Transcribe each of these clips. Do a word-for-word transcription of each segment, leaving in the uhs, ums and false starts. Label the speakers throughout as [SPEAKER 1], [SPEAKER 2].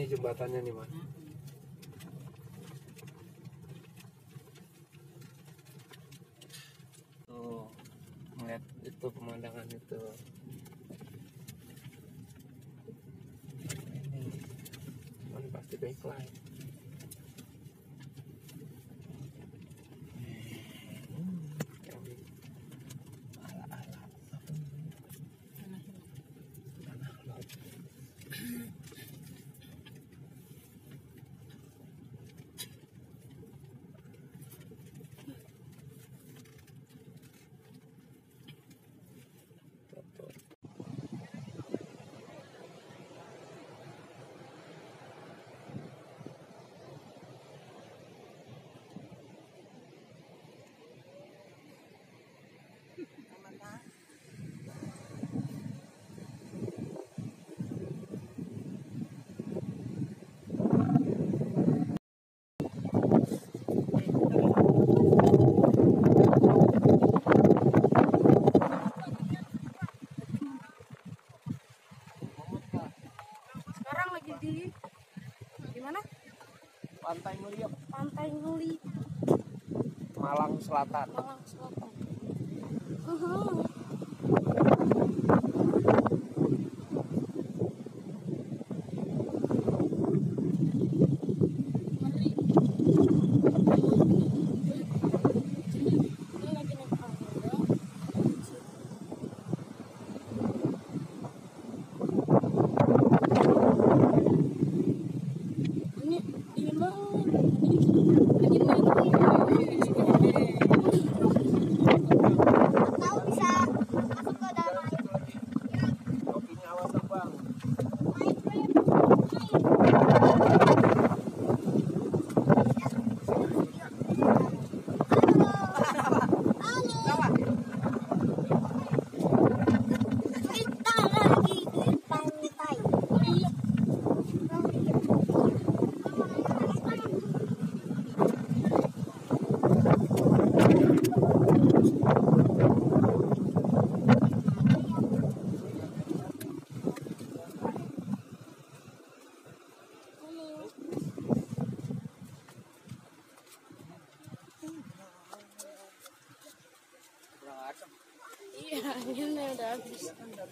[SPEAKER 1] nih jembatannya nih mas. Tuh ngeliat itu pemandangan itu. Ini cuman pasti backlight. Tanah Lot.
[SPEAKER 2] Sekarang lagi di di mana?
[SPEAKER 1] Pantai Ngliyep
[SPEAKER 2] Pantai Gunung
[SPEAKER 1] Malang Selatan.
[SPEAKER 2] Malang Selatan. Uhuh. Iya, ini udah habis.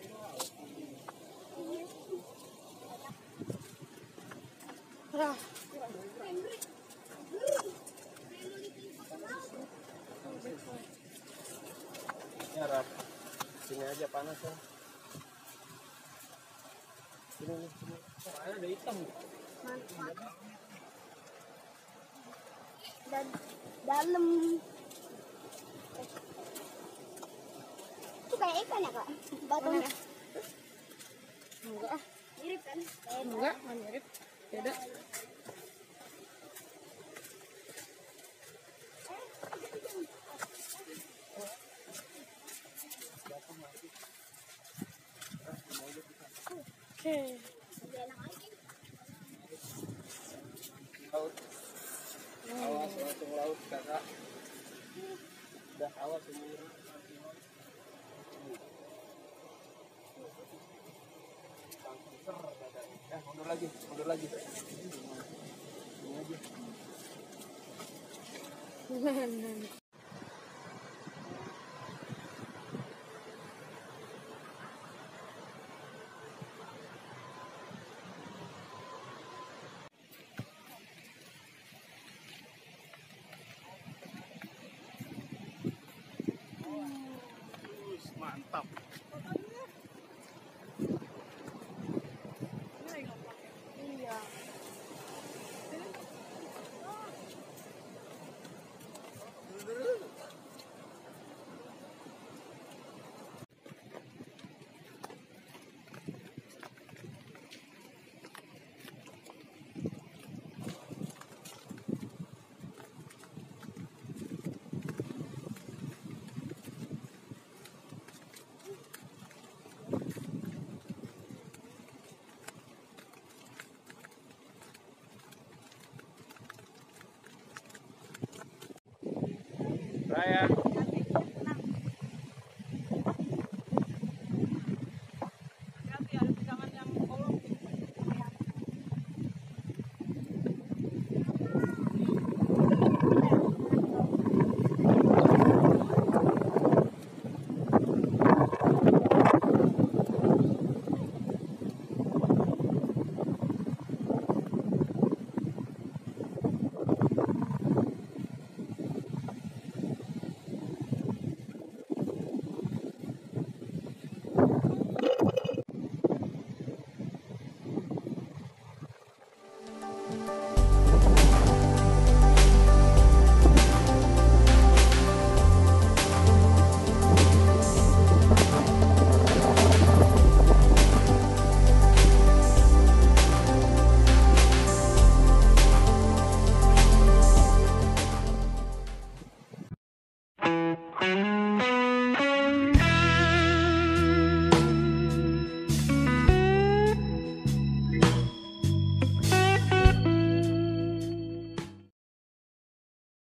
[SPEAKER 2] Lah.
[SPEAKER 1] Ya, Rap. Sini aja panas ya. Sini, sini. Oh, ada hitam.
[SPEAKER 2] Mantap. Dan dalam. Itu kayak ikan ya, Kak? Batunya.
[SPEAKER 3] Enggak,
[SPEAKER 2] Mirip kan?
[SPEAKER 3] enggak, enggak mirip. Beda. Oke.
[SPEAKER 1] Laut. Awas langsung laut, Kakak. Udah awas ini. Eh, mundur lagi, mundur lagi. Ini aja. Mantap.
[SPEAKER 2] Iya.
[SPEAKER 1] Raya.